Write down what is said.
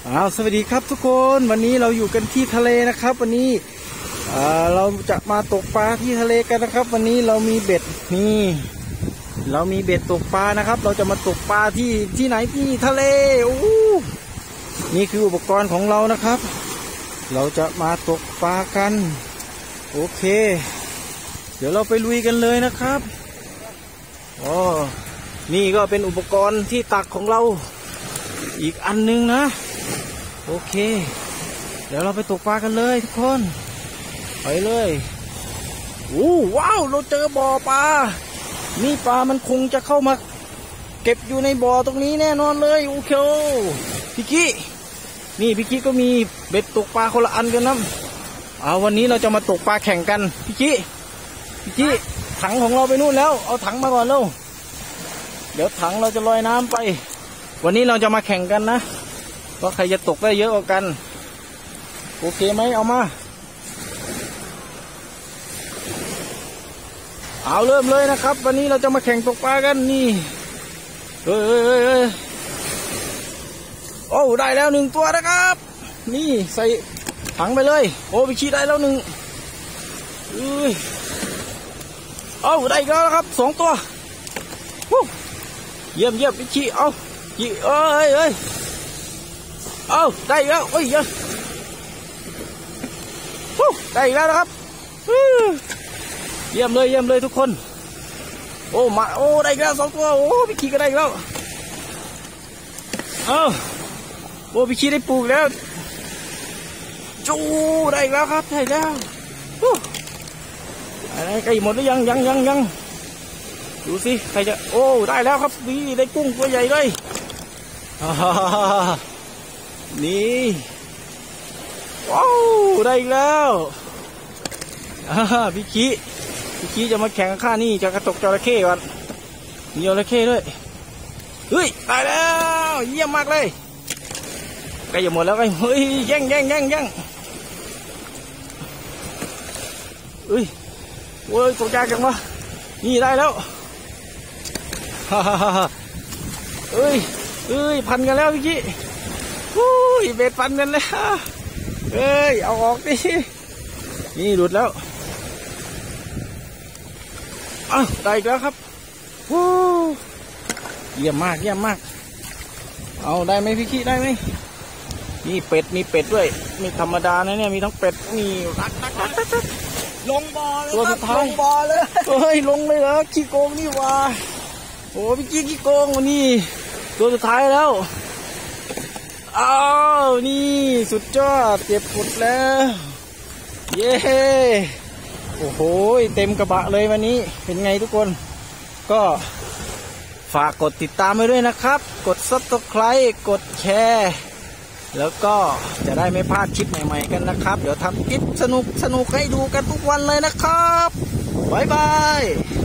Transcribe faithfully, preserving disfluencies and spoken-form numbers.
อ้าวสวัสดีครับทุกคนวันนี้เราอยู่กันที่ทะเลนะครับวันนี้เราจะมาตกปลาที่ทะเลกันนะครับวันนี้เรามีเบ็ดนี่เรามีเบ็ดตกปลานะครับเราจะมาตกปลาที่ที่ไหนที่ทะเลโอ้นี่คืออุปกรณ์ของเรานะครับเราจะมาตกปลากันโอเคเดี๋ยวเราไปลุยกันเลยนะครับอ๋อนี่ก็เป็นอุปกรณ์ที่ตักของเราอีกอันนึงนะโอเคเดี๋ยวเราไปตกปลากันเลยทุกคนไปเลยโอ้ว้าวเราเจอบ่อปลานี่ปลามันคงจะเข้ามาเก็บอยู่ในบ่อตรงนี้แน่นอนเลยโอเคพี่กี้นี่พี่กี้ก็มีเบ็ดตกปลาคนละอันกันนะเอาวันนี้เราจะมาตกปลาแข่งกันพี่กี้พี่กี้ถังของเราไปนู่นแล้วเอาถังมาก่อนเร็วเดี๋ยวถังเราจะลอยน้ำไปวันนี้เราจะมาแข่งกันนะว่าใครจะตกได้เยอะกว่ากันโอเคไหมเอามาเอาเริ่มเลยนะครับวันนี้เราจะมาแข่งตกปลากันนี่เฮ้ยเฮ้ยเฮ้ยเฮ้ยโอ้ได้แล้วหนึ่งตัวนะครับนี่ใส่ถังไปเลยโอ้ไปชี้ได้แล้วหนึ่งเอ้ยโอ้ได้แล้วนะครับสองตัวเยี่ยมเยี่ยมไปชี้เอายี่เอ้ยเอ้ยเอาได้แล้วโอ้ยเยอะได้แล้วนะครับเยี่ยมเลยเยี่ยมเลยทุกคนโอ้มาโอ้ได้แล้วสองตัวโอ้พี่ขี้ก็ได้แล้วเอ้าโอ้พี่ขี้ได้ปลูกแล้วจูได้แล้วครับได้แล้วอะไรใกล้หมดหรือยังยังยังยังดูสิใครจะโอ้ได้แล้วครับนี่ได้กุ้งตัวใหญ่เลยนี่ว้าวได้แล้วพี่ขี้พี่ขี้จะมาแข่งข้านี่จะกระตกจระเข้ก่อนมีจระเข้ด้วยเฮ้ยได้แล้วเยี่ยมมากเลยใกล้จะหมดแล้วไงเฮ้ยแย่งแย่งแย่งแย่งเฮ้ยโอ้ยตกใจจังวะนี่ได้แล้วฮ่าฮ่าฮ่าเอ้ยเอ้ยพันกันแล้วพี่กี้ฮู้ยเบ็ดพันกันแล้วเอ้ยเอาออกดินี่หลุดแล้วอ้าวได้แล้วครับฮู้เยี่ยมมากเยี่ยมมากเอาได้ไหมพี่กี้ได้ไหมนี่เป็ดมีเป็ดด้วยมีธรรมดานะเนี่ยมีทั้งเป็ดมีรักรักรักรักลงบ่อเลยตัวสุดท้ายลงบ่อเลยเฮ้ยลงเลยเหรอขี้โกงนี่ว่าโอ้พี่กี้ขี้โกงวันนี้ตัวสุดท้ายแล้วอ้าวนี่สุดยอดเก็บหมดแล้วเย้โอ้โหเต็มกระบะเลยวันนี้เป็นไงทุกคนก็ฝากกดติดตามไว้ด้วยนะครับกดซับสไครบ์กดแชร์แล้วก็จะได้ไม่พลาดคลิปใหม่ๆกันนะครับเดี๋ยวทำคลิปสนุกสนุกให้ดูกันทุกวันเลยนะครับบ๊ายบาย